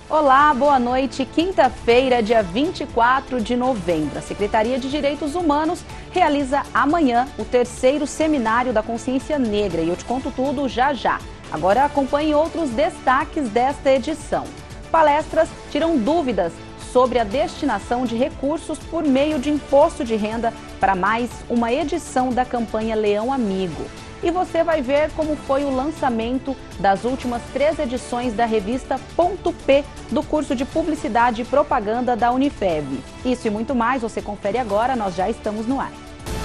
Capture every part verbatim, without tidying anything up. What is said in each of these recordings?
Olá, boa noite. Quinta-feira, dia vinte e quatro de novembro. A Secretaria de Direitos Humanos realiza amanhã o terceiro Seminário da Consciência Negra. E eu te conto tudo já já. Agora acompanhe outros destaques desta edição. Palestras tiram dúvidas sobre a destinação de recursos por meio de imposto de renda para mais uma edição da campanha Leão Amigo. E você vai ver como foi o lançamento das últimas três edições da revista Ponto P do curso de Publicidade e Propaganda da Unifev. Isso e muito mais você confere agora, nós já estamos no ar.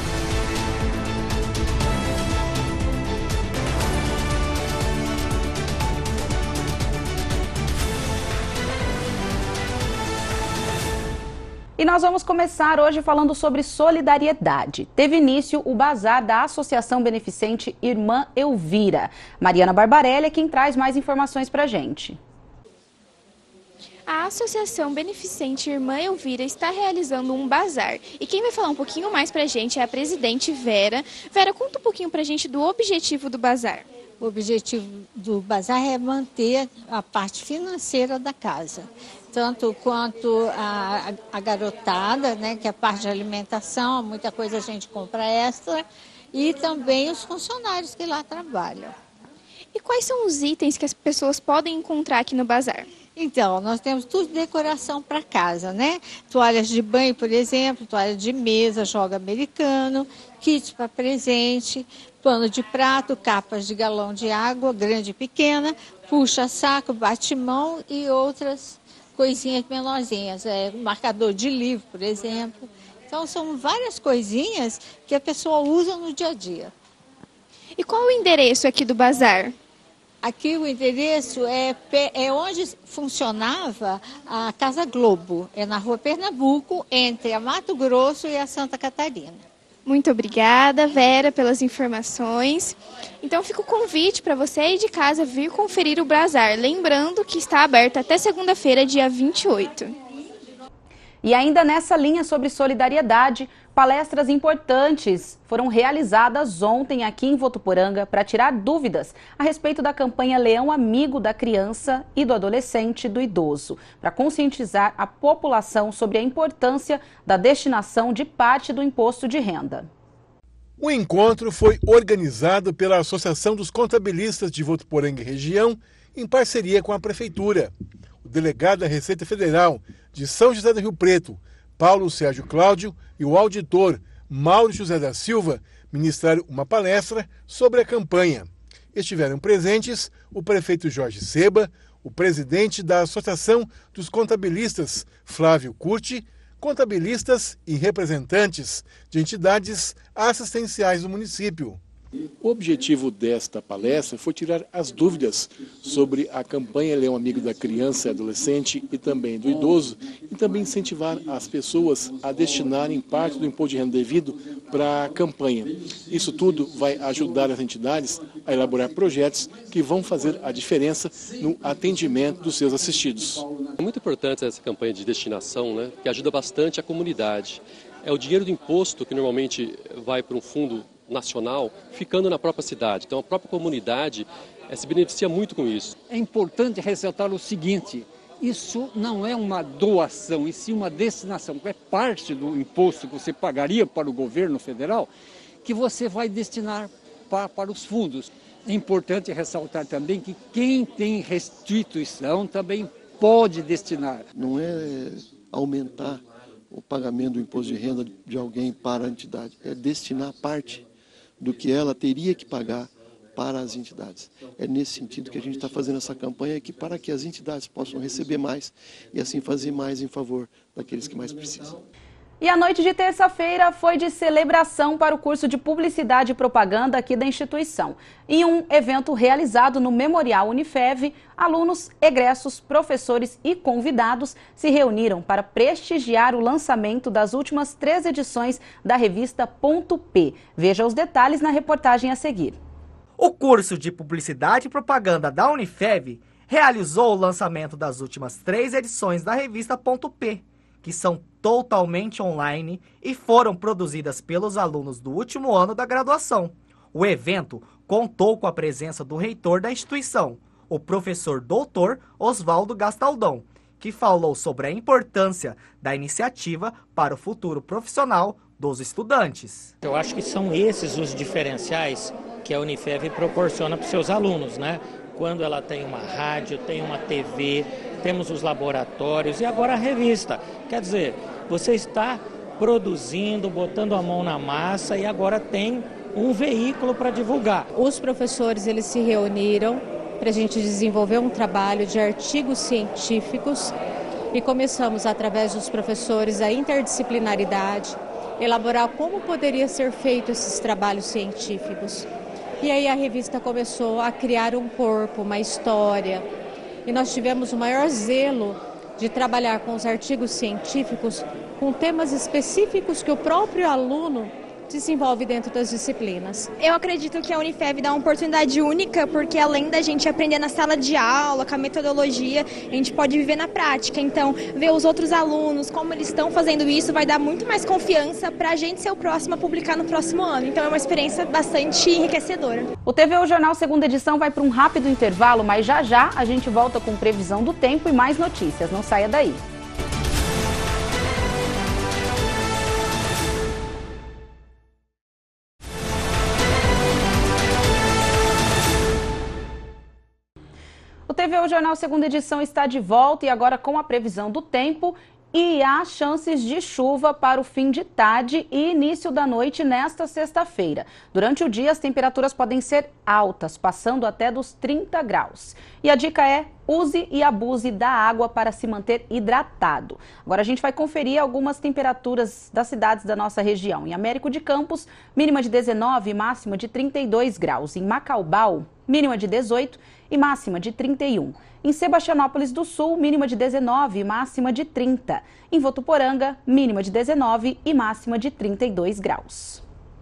E nós vamos começar hoje falando sobre solidariedade. Teve início o bazar da Associação Beneficente Irmã Elvira. Mariana Barbarelli é quem traz mais informações pra gente. A Associação Beneficente Irmã Elvira está realizando um bazar. E quem vai falar um pouquinho mais pra gente é a presidente Vera. Vera, conta um pouquinho pra gente do objetivo do bazar. O objetivo do bazar é manter a parte financeira da casa. Tanto quanto a, a garotada, né, que é a parte de alimentação, muita coisa a gente compra extra, e também os funcionários que lá trabalham. E quais são os itens que as pessoas podem encontrar aqui no bazar? Então, nós temos tudo de decoração para casa, né? Toalhas de banho, por exemplo, toalha de mesa, jogo americano, kit para presente, pano de prato, capas de galão de água, grande e pequena, puxa-saco, bate-mão e outras coisinhas menorzinhas, é, marcador de livro, por exemplo. Então, são várias coisinhas que a pessoa usa no dia a dia. E qual o endereço aqui do bazar? Aqui o endereço é, é onde funcionava a Casa Globo, é na Rua Pernambuco, entre a Mato Grosso e a Santa Catarina. Muito obrigada, Vera, pelas informações. Então fica o convite para você aí de casa vir conferir o bazar. Lembrando que está aberto até segunda-feira, dia vinte e oito. E ainda nessa linha sobre solidariedade, palestras importantes foram realizadas ontem aqui em Votuporanga para tirar dúvidas a respeito da campanha Leão Amigo da Criança e do Adolescente e do Idoso, para conscientizar a população sobre a importância da destinação de parte do imposto de renda. O encontro foi organizado pela Associação dos Contabilistas de Votuporanga e Região, em parceria com a Prefeitura. O delegado da Receita Federal de São José do Rio Preto, Paulo Sérgio Cláudio, e o auditor Mauro José da Silva ministraram uma palestra sobre a campanha. Estiveram presentes o prefeito Jorge Seba, o presidente da Associação dos Contabilistas, Flávio Curti, contabilistas e representantes de entidades assistenciais do município. O objetivo desta palestra foi tirar as dúvidas sobre a campanha Leão Amigo da Criança e Adolescente e também do Idoso e também incentivar as pessoas a destinarem parte do imposto de renda devido para a campanha. Isso tudo vai ajudar as entidades a elaborar projetos que vão fazer a diferença no atendimento dos seus assistidos. É muito importante essa campanha de destinação, né, que ajuda bastante a comunidade. É o dinheiro do imposto que normalmente vai para um fundo nacional, ficando na própria cidade. Então a própria comunidade é, se beneficia muito com isso. É importante ressaltar o seguinte, isso não é uma doação, e sim uma destinação, é parte do imposto que você pagaria para o governo federal, que você vai destinar para, para os fundos. É importante ressaltar também que quem tem restituição também pode destinar. Não é aumentar o pagamento do imposto de renda de alguém para a entidade, é destinar parte do que ela teria que pagar para as entidades. É nesse sentido que a gente está fazendo essa campanha aqui, para que as entidades possam receber mais e assim fazer mais em favor daqueles que mais precisam. E a noite de terça-feira foi de celebração para o curso de Publicidade e Propaganda aqui da instituição. Em um evento realizado no Memorial Unifev, alunos, egressos, professores e convidados se reuniram para prestigiar o lançamento das últimas três edições da revista Ponto P. Veja os detalhes na reportagem a seguir. O curso de Publicidade e Propaganda da Unifev realizou o lançamento das últimas três edições da revista Ponto P, que são totalmente online e foram produzidas pelos alunos do último ano da graduação. O evento contou com a presença do reitor da instituição, o professor doutor Oswaldo Gastaldão, que falou sobre a importância da iniciativa para o futuro profissional dos estudantes. Eu acho que são esses os diferenciais que a Unifev proporciona para os seus alunos, né? Quando ela tem uma rádio, tem uma T V, temos os laboratórios e agora a revista. Quer dizer, você está produzindo, botando a mão na massa e agora tem um veículo para divulgar. Os professores, eles se reuniram para a gente desenvolver um trabalho de artigos científicos e começamos, através dos professores, a interdisciplinaridade, elaborar como poderia ser feito esses trabalhos científicos. E aí a revista começou a criar um corpo, uma história. E nós tivemos o maior zelo de trabalhar com os artigos científicos com temas específicos que o próprio aluno desenvolve dentro das disciplinas. Eu acredito que a Unifev dá uma oportunidade única, porque além da gente aprender na sala de aula, com a metodologia, a gente pode viver na prática. Então, ver os outros alunos, como eles estão fazendo isso, vai dar muito mais confiança para a gente ser o próximo a publicar no próximo ano. Então, é uma experiência bastante enriquecedora. O T V O Jornal Segunda Edição vai para um rápido intervalo, mas já já a gente volta com previsão do tempo e mais notícias. Não saia daí. O T V O Jornal Segunda Edição está de volta e agora com a previsão do tempo e há chances de chuva para o fim de tarde e início da noite nesta sexta-feira. Durante o dia, as temperaturas podem ser altas, passando até dos trinta graus. E a dica é: use e abuse da água para se manter hidratado. Agora a gente vai conferir algumas temperaturas das cidades da nossa região. Em Américo de Campos, mínima de dezenove e máxima de trinta e dois graus. Em Macaubal, mínima de dezoito e máxima de trinta e um. Em Sebastianópolis do Sul, mínima de dezenove e máxima de trinta. Em Votuporanga, mínima de dezenove e máxima de trinta e dois graus.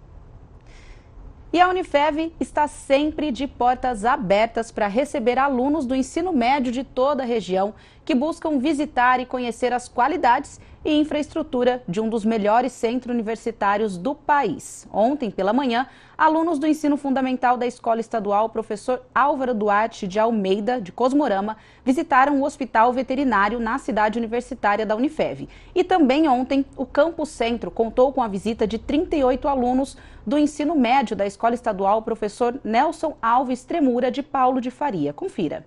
E a Unifev está sempre de portas abertas para receber alunos do ensino médio de toda a região que buscam visitar e conhecer as qualidades e infraestrutura de um dos melhores centros universitários do país. Ontem, pela manhã, alunos do ensino fundamental da Escola Estadual Professor Álvaro Duarte de Almeida, de Cosmorama, visitaram o Hospital Veterinário na cidade universitária da Unifev. E também ontem, o Campus Centro contou com a visita de trinta e oito alunos do ensino médio da Escola Estadual Professor Nelson Alves Tremura, de Paulo de Faria. Confira.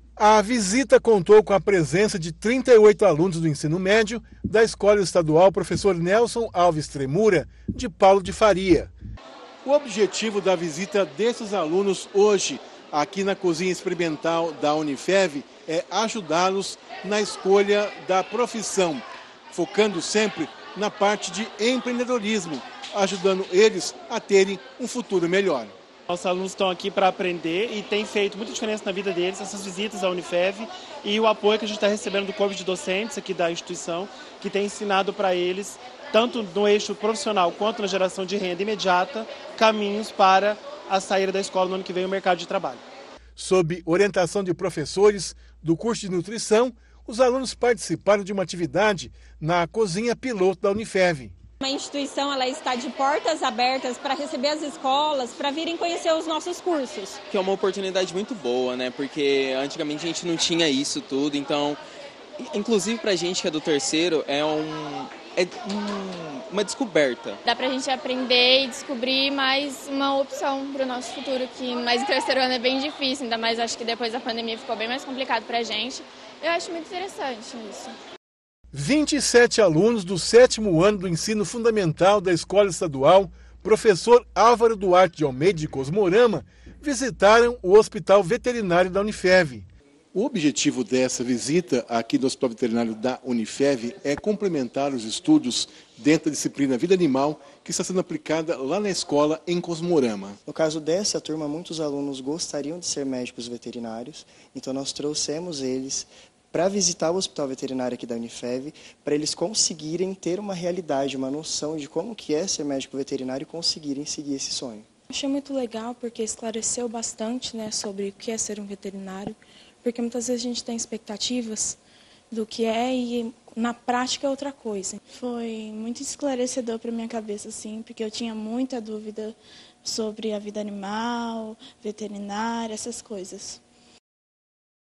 A visita contou com a presença de trinta e oito alunos do ensino médio da Escola Estadual Professor Nelson Alves Tremura, de Paulo de Faria. O objetivo da visita desses alunos hoje, aqui na cozinha experimental da Unifev, é ajudá-los na escolha da profissão, focando sempre na parte de empreendedorismo, ajudando eles a terem um futuro melhor. Nossos alunos estão aqui para aprender e tem feito muita diferença na vida deles, essas visitas à Unifev e o apoio que a gente está recebendo do corpo de docentes aqui da instituição, que tem ensinado para eles, tanto no eixo profissional quanto na geração de renda imediata, caminhos para a saída da escola no ano que vem no mercado de trabalho. Sob orientação de professores do curso de nutrição, os alunos participaram de uma atividade na cozinha piloto da Unifev. A instituição ela está de portas abertas para receber as escolas, para virem conhecer os nossos cursos. Que é uma oportunidade muito boa, né? Porque antigamente a gente não tinha isso tudo, então, inclusive pra gente que é do terceiro, é, um, é um, uma descoberta. Dá pra gente aprender e descobrir mais uma opção pro nosso futuro, que mais o terceiro ano é bem difícil, ainda mais acho que depois da pandemia ficou bem mais complicado pra gente. Eu acho muito interessante isso. vinte e sete alunos do sétimo ano do ensino fundamental da Escola Estadual Professor Álvaro Duarte de Almeida, de Cosmorama, visitaram o Hospital Veterinário da Unifev. O objetivo dessa visita aqui do Hospital Veterinário da Unifev é complementar os estudos dentro da disciplina Vida Animal que está sendo aplicada lá na escola em Cosmorama. No caso dessa turma, muitos alunos gostariam de ser médicos veterinários, então nós trouxemos eles para visitar o Hospital Veterinário aqui da Unifev, para eles conseguirem ter uma realidade, uma noção de como que é ser médico veterinário e conseguirem seguir esse sonho. Achei muito legal porque esclareceu bastante, né, sobre o que é ser um veterinário, porque muitas vezes a gente tem expectativas do que é e na prática é outra coisa. Foi muito esclarecedor para minha cabeça, assim, porque eu tinha muita dúvida sobre a vida animal, veterinária, essas coisas.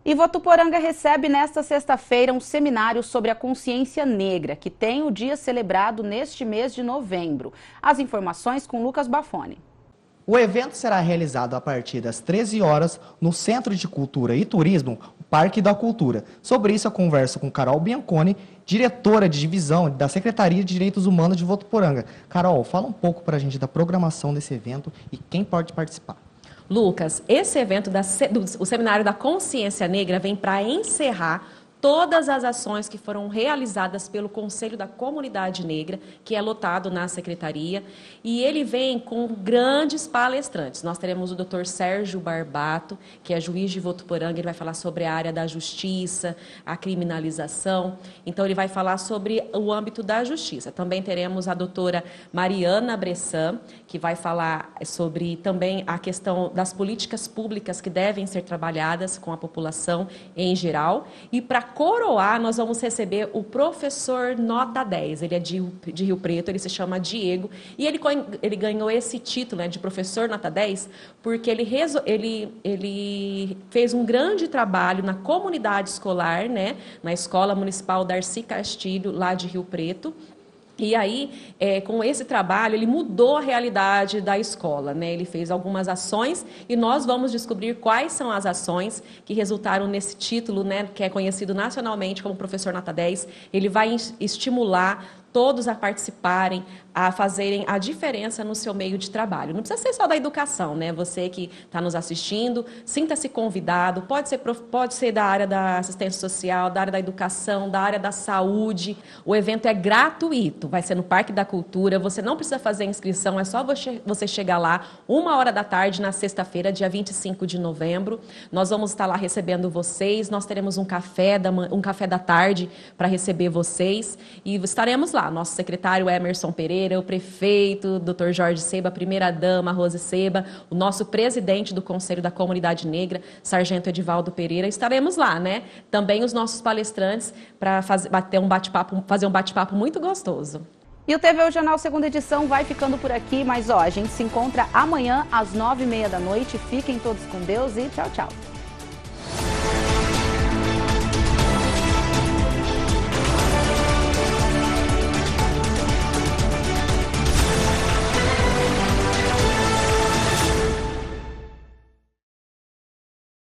E Votuporanga recebe nesta sexta-feira um seminário sobre a consciência negra, que tem o dia celebrado neste mês de novembro. As informações com Lucas Bafone. O evento será realizado a partir das treze horas no Centro de Cultura e Turismo, o Parque da Cultura. Sobre isso eu converso com Carol Bianconi, diretora de divisão da Secretaria de Direitos Humanos de Votuporanga. Carol, fala um pouco para a gente da programação desse evento e quem pode participar. Lucas, esse evento, da, do, o Seminário da Consciência Negra, vem para encerrar todas as ações que foram realizadas pelo Conselho da Comunidade Negra, que é lotado na Secretaria, e ele vem com grandes palestrantes. Nós teremos o doutor Sérgio Barbato, que é juiz de Votuporanga, ele vai falar sobre a área da justiça, a criminalização, então ele vai falar sobre o âmbito da justiça. Também teremos a doutora Mariana Bressan, que vai falar sobre também a questão das políticas públicas que devem ser trabalhadas com a população em geral, e para coroar, nós vamos receber o professor Nota dez, ele é de, de Rio Preto, ele se chama Diego, e ele, ele ganhou esse título, né, de professor Nota dez, porque ele, reso, ele, ele fez um grande trabalho na comunidade escolar, né, na Escola Municipal Darcy Castilho, lá de Rio Preto. E aí, é, com esse trabalho, ele mudou a realidade da escola, né? Ele fez algumas ações e nós vamos descobrir quais são as ações que resultaram nesse título, né, que é conhecido nacionalmente como professor Nota dez. Ele vai estimular todos a participarem, a fazerem a diferença no seu meio de trabalho. Não precisa ser só da educação, né? Você que está nos assistindo, sinta-se convidado, pode ser, pode ser da área da assistência social, da área da educação, da área da saúde. O evento é gratuito, vai ser no Parque da Cultura, você não precisa fazer inscrição, é só você, você chegar lá uma hora da tarde na sexta-feira, dia vinte e cinco de novembro. Nós vamos estar lá recebendo vocês, nós teremos um café da, um café da tarde para receber vocês e estaremos lá. Nosso secretário Emerson Pereira, o prefeito, doutor Jorge Seba, a primeira-dama, Rose Seba, o nosso presidente do Conselho da Comunidade Negra, sargento Edivaldo Pereira, estaremos lá, né? Também os nossos palestrantes para fazer bater um bate-papo, fazer um bate-papo muito gostoso. E o T V O Jornal Segunda Edição vai ficando por aqui, mas ó, a gente se encontra amanhã às nove e meia da noite. Fiquem todos com Deus e tchau, tchau.